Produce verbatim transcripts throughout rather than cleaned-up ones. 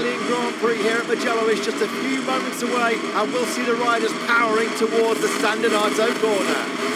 Italian Grand Prix here at Mugello is just a few moments away, and we'll see the riders powering towards the Standard Auto corner.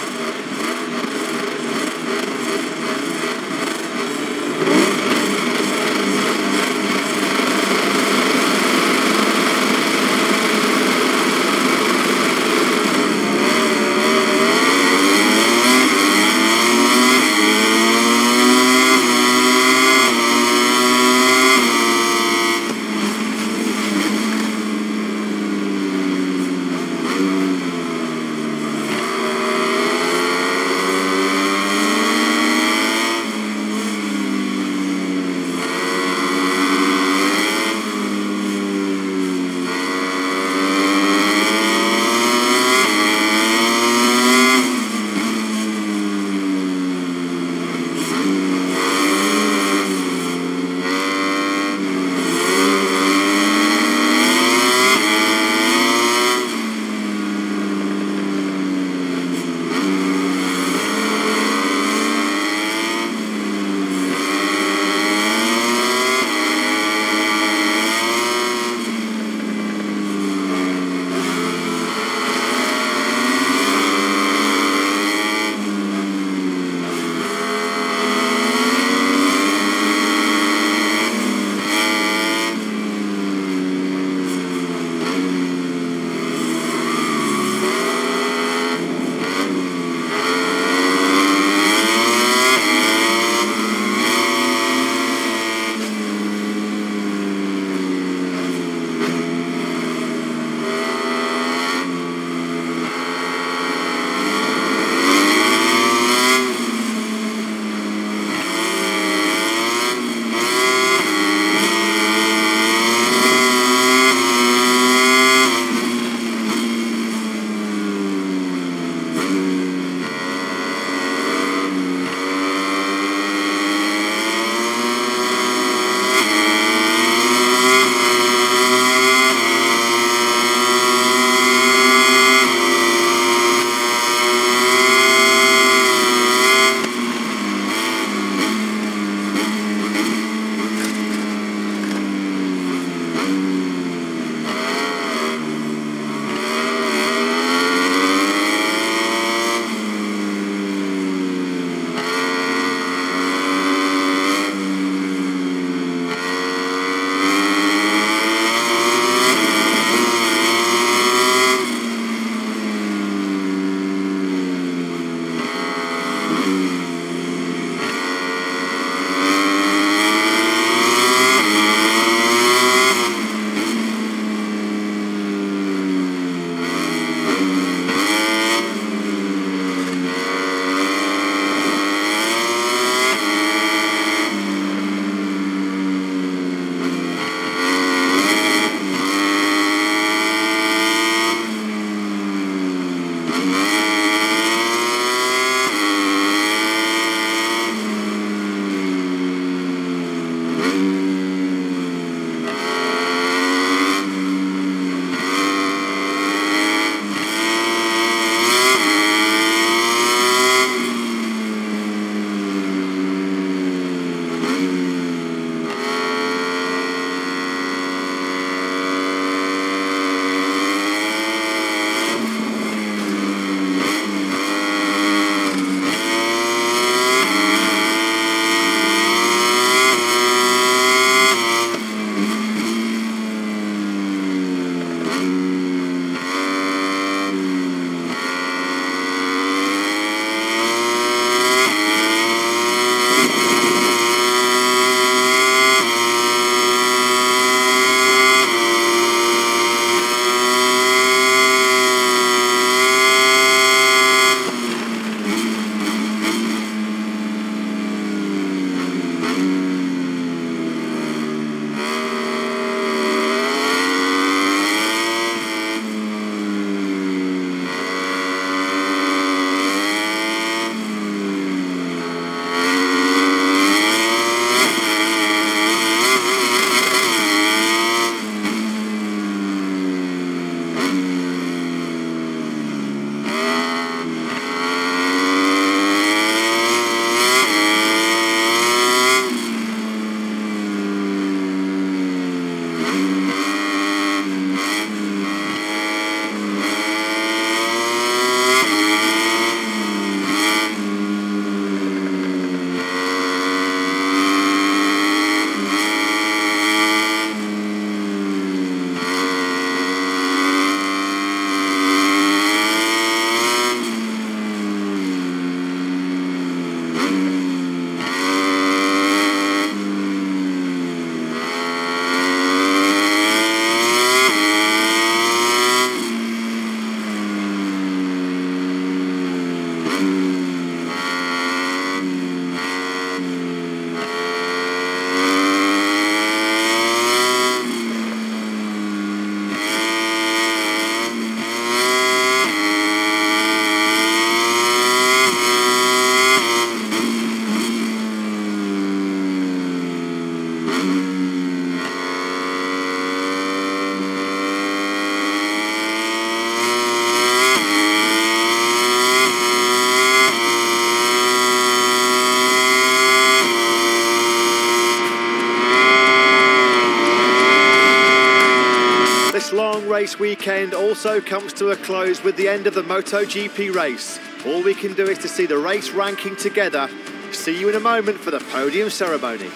long race weekend also comes to a close with the end of the MotoGP race. All we can do is to see the race ranking together. See you in a moment for the podium ceremony.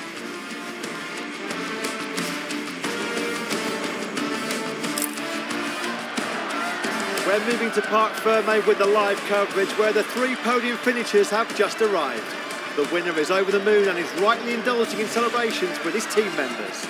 We're moving to Parc Ferme with the live coverage where the three podium finishers have just arrived. The winner is over the moon and is rightly indulging in celebrations with his team members.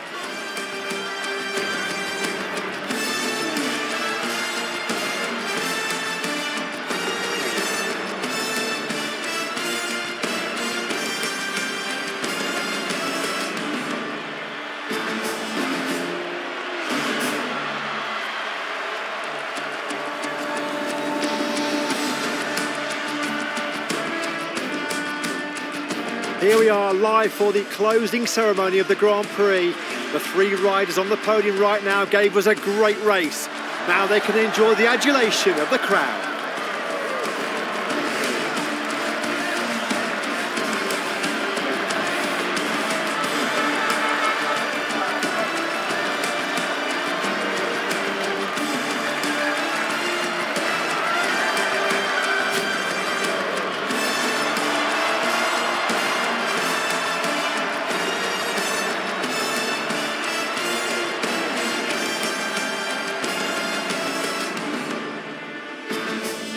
Here we are live for the closing ceremony of the Grand Prix. The three riders on the podium right now gave us a great race. Now they can enjoy the adulation of the crowd.